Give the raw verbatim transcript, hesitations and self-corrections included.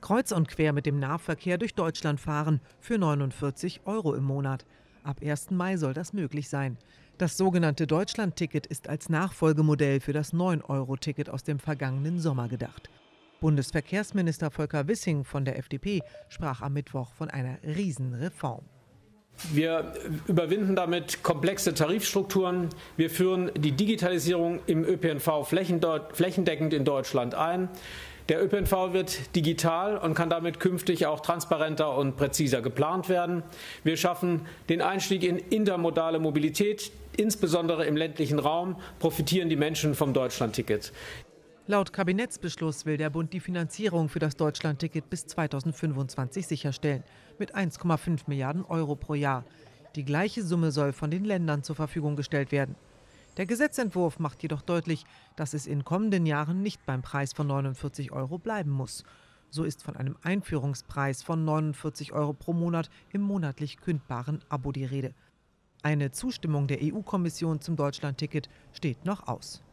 Kreuz und quer mit dem Nahverkehr durch Deutschland fahren für neunundvierzig Euro im Monat. Ab ersten Mai soll das möglich sein. Das sogenannte Deutschland-Ticket ist als Nachfolgemodell für das neun Euro Ticket aus dem vergangenen Sommer gedacht. Bundesverkehrsminister Volker Wissing von der F D P sprach am Mittwoch von einer Riesenreform. Wir überwinden damit komplexe Tarifstrukturen. Wir führen die Digitalisierung im Ö P N V flächendeckend in Deutschland ein. Der Ö P N V wird digital und kann damit künftig auch transparenter und präziser geplant werden. Wir schaffen den Einstieg in intermodale Mobilität. Insbesondere im ländlichen Raum profitieren die Menschen vom Deutschlandticket. Laut Kabinettsbeschluss will der Bund die Finanzierung für das Deutschlandticket bis zweitausendfünfundzwanzig sicherstellen, mit eins Komma fünf Milliarden Euro pro Jahr. Die gleiche Summe soll von den Ländern zur Verfügung gestellt werden. Der Gesetzentwurf macht jedoch deutlich, dass es in kommenden Jahren nicht beim Preis von neunundvierzig Euro bleiben muss. So ist von einem Einführungspreis von neunundvierzig Euro pro Monat im monatlich kündbaren Abo die Rede. Eine Zustimmung der E U-Kommission zum Deutschlandticket steht noch aus.